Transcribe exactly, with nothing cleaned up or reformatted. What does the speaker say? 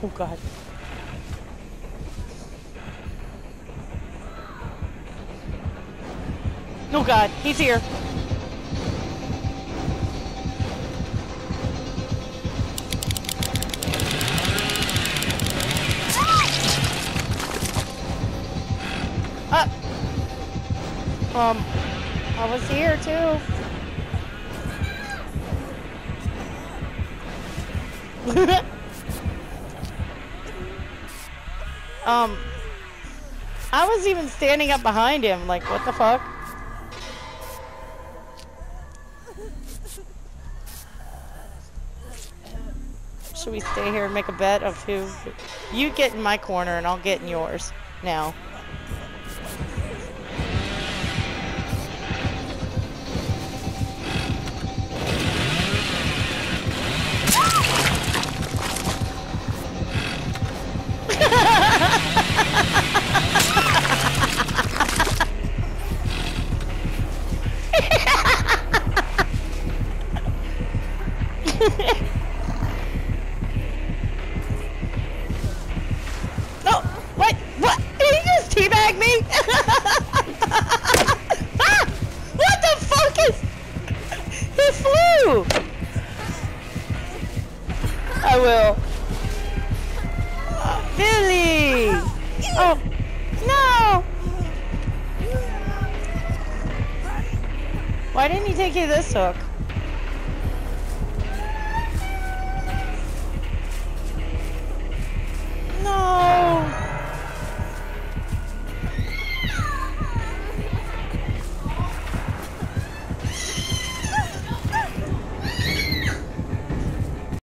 Oh god. Oh god, he's here. Uh, um, I was here too. um, I was even standing up behind him, like, what the fuck? Should we stay here and make a bet of who? You get in my corner and I'll get in yours now. No, what? What? Did he just teabag me? Ah! What the fuck is? He flew. I will. Uh, Billy. Oh no! Why didn't he take you this hook?